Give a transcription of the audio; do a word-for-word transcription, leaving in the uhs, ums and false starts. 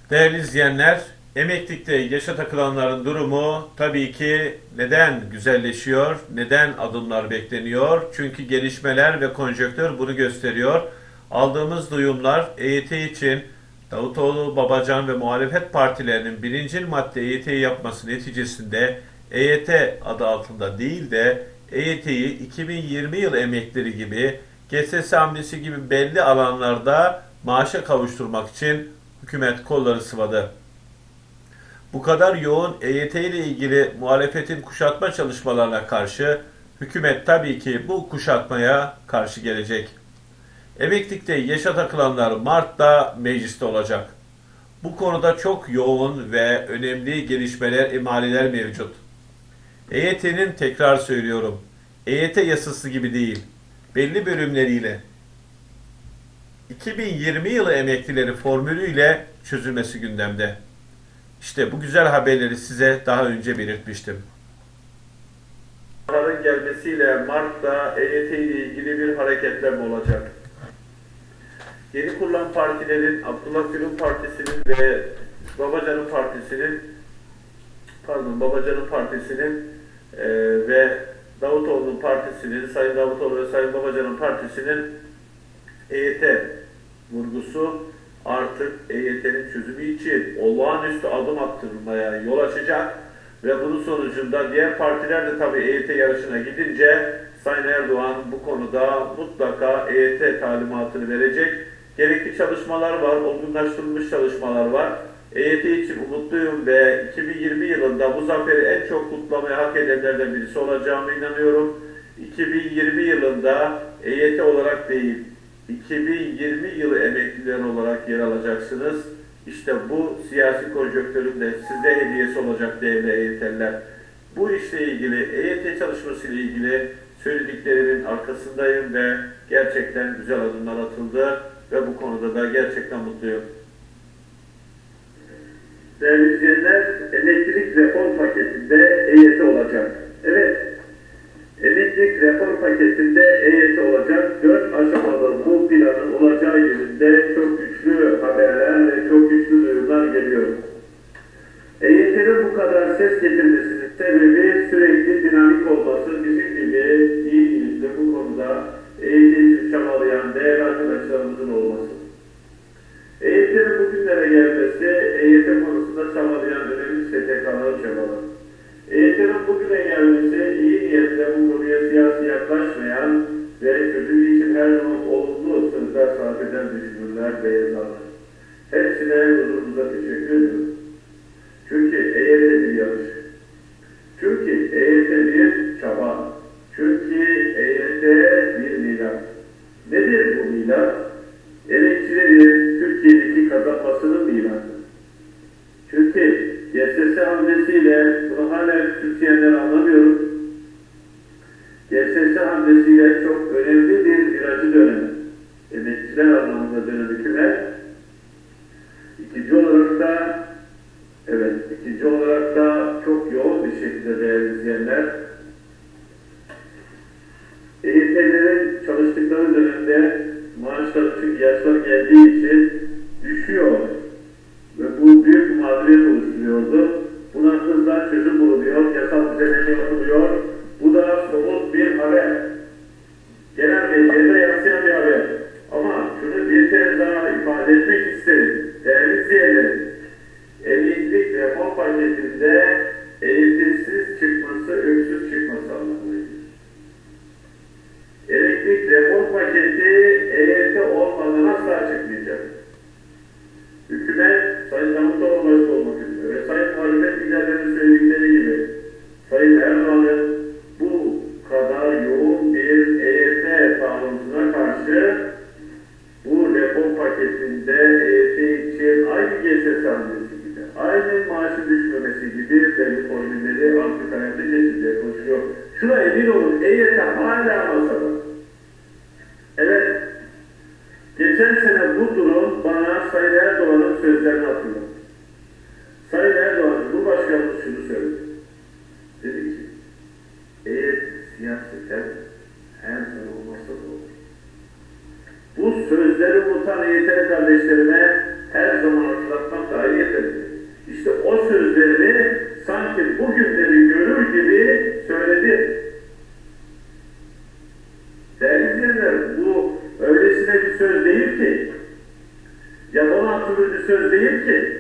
Değerli izleyenler, emeklilikte yaşa takılanların durumu tabii ki neden güzelleşiyor, neden adımlar bekleniyor? Çünkü gelişmeler ve konjonktür bunu gösteriyor. Aldığımız duyumlar E Y T için Davutoğlu, Babacan ve muhalefet partilerinin birincil madde E Y T'yi yapması neticesinde E Y T adı altında değil de E Y T'yi iki bin yirmi yıl emekleri gibi, G S S hamlesi gibi belli alanlarda maaşa kavuşturmak için hükümet kolları sıvadı. Bu kadar yoğun E Y T ile ilgili muhalefetin kuşatma çalışmalarına karşı hükümet tabii ki bu kuşatmaya karşı gelecek. Emeklilikte yaşa takılanlar Mart'ta mecliste olacak. Bu konuda çok yoğun ve önemli gelişmeler, imaleler mevcut. E Y T'nin tekrar söylüyorum, E Y T yasası gibi değil, belli bölümleriyle iki bin yirmi yılı emeklileri formülüyle çözülmesi gündemde. İşte bu güzel haberleri size daha önce belirtmiştim. Kararın gelmesiyle Mart'ta E Y T ile ilgili bir hareketlenme olacak. Yeni kurulan partilerin, Abdullah Gül'ün partisinin ve Babacan'ın partisinin pardon Babacan'ın partisinin e, ve Davutoğlu'nun partisinin, Sayın Davutoğlu ve Sayın Babacan'ın partisinin E Y T vurgusu artık E Y T'nin çözümü için olağanüstü adım attırmaya yol açacak ve bunun sonucunda diğer partiler de tabii E Y T yarışına gidince Sayın Erdoğan bu konuda mutlaka E Y T talimatını verecek. Gerekli çalışmalar var, olgunlaştırılmış çalışmalar var. E Y T için umutluyum ve iki bin yirmi yılında bu zaferi en çok kutlamaya hak edenlerden birisi olacağıma inanıyorum. iki bin yirmi yılında E Y T olarak değil, iki bin yirmi yılı emekliler olarak yer alacaksınız. İşte bu siyasi konjonktürün de size hediyesi olacak değerli E Y T'liler. Bu işle ilgili, E Y T çalışması ile ilgili söylediklerimin arkasındayım ve gerçekten güzel adımlar atıldı ve bu konuda da gerçekten mutluyum. Değerli izleyenler, emeklilik reform paketinde E Y T olacak. Evet, emeklilik reform paketinde E Y T olacak. Dört aşamalı bu planın olacağı yönünde çok güçlü haberler ve çok güçlü duyumlar geliyor. E Y T'nin bu kadar ses getirmesinin sebebi sürekli dinamik olması, bizim gibi iyi niyetli bu konuda E Y T için çabalayan değerli arkadaşlarımızın olması. E Y T'nin bugünlere gelmesi, E Y T konusunda çabalayan önemli S T K'ların çabaları. E Y T'nin bugüne gelmesi, iyi niyetle bu konuya siyasi yaklaşmayan ve çözümü için her zaman olumlu sözler sarf eden düşünürler ve yazarlar. Hepsine huzurumuza teşekkür ediyorum. Çünkü E Y T bir yarış. Çünkü E Y T bir çaba. Çünkü E Y T bir milat. Nedir bu milat? Emekçilerin Türkiye'deki kazanmasının milatı. Çünkü G S S hamlesiyle, bunu hala Türkiye'den anlamıyorum, G S S hamlesiyle çok önemli bir virajı dönemi. Emekçiler anlamında dönem hükümet. İkinci olarak da, evet, ikinci olarak da çok yoğun bir şekilde değerli izleyenler, E Y T'lerin çalıştıkları dönemde maaşları çünkü yaşlar geldiği için düşüyor. Ve bu büyük bir mağduriyet oluşturuyordu. Buna hızla çözüm bulunuyor, yasal düzenleme yapılıyor. Bu da somut bir haber. Genel medyada yansıyan bir haber. Ama şunu bir kere daha ifade etmek isterim. Değerli izleyenlerim, emeklilik reform paketinde eğitimsiz çıkması, öksüz çıkması anlamındaydı. Emeklilik reform paketi E Y T olmadan asla çıkmayacak. Hükümet, Sayın Davutoğlu başta olmak üzere ve Sayın muhalefet liderlerinin söyledikleri gibi Sayın Erdoğan'ın bu kadar yoğun bir E Y T kanununa karşı bu reform paketinde E Y T için aynı G S S hamlesi gibi, aynı maaşın düşmemesi gibi belli formülleri artık hayata geçecek konuşuyor. Şuna emin olun, E Y T hala masada. Evet, geçen sene bu durum bana Sayın Erdoğan'ın sözlerini hatırlattı. Sayın Erdoğan, Cumhurbaşkanımız şunu söyledi. Dedi ki, eğer siyaseten her zaman olmazsa da olur. Bu sözleri unutan E Y T kardeşlerime her zaman hatırlatmak dahi bir söz değil ki.